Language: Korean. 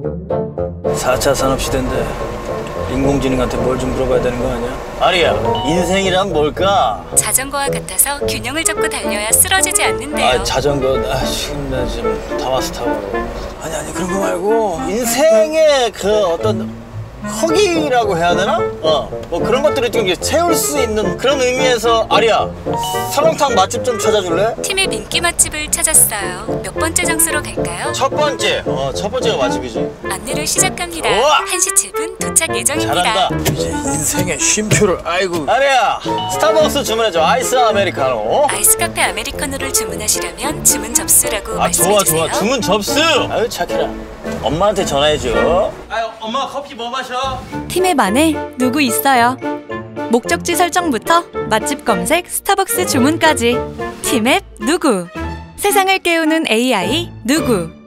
4차 산업시대인데 인공지능한테 뭘 좀 물어봐야 되는 거 아니야? 아리야, 인생이란 뭘까? 자전거와 같아서 균형을 잡고 달려야 쓰러지지 않는데요. 자전거 지금 나 지금 다마스 타고. 아니 그런 거 말고 인생의 그 어떤 허기라고 해야 되나? 뭐 그런 것들을 좀 채울 수 있는 그런 의미에서 아리야, 설렁탕 맛집 좀 찾아줄래? 팀의 인기 맛집을 찾았어요. 몇 번째 장소로 갈까요? 첫 번째가 맛집이지. 안내를 시작합니다. 우와! 1시 7분 도착 예정입니다. 잘한다. 이제 인생의 쉼표를. 아이고. 아리야, 스타벅스 주문해줘. 아이스 아메리카노. 아이스 카페 아메리카노를 주문하시려면 주문 접수라고 좋아. 말씀해주세요. 주문 접수. 아유 착해라. 엄마한테 전화해줘. 아유, 엄마 커피 뭐 마셔? 팀의 반에 누구 있어요? 목적지 설정부터 맛집 검색, 스타벅스 주문까지 팀앱 누구. 세상을 깨우는 AI 누구.